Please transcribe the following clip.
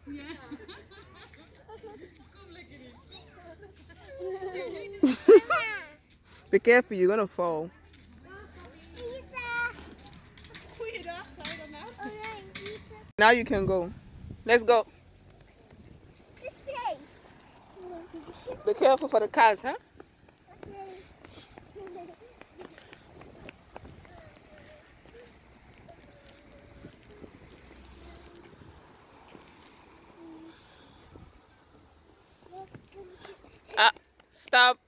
Be careful, you're gonna fall. Now you can go. Let's go. Be careful for the cars, huh? Ah, stop.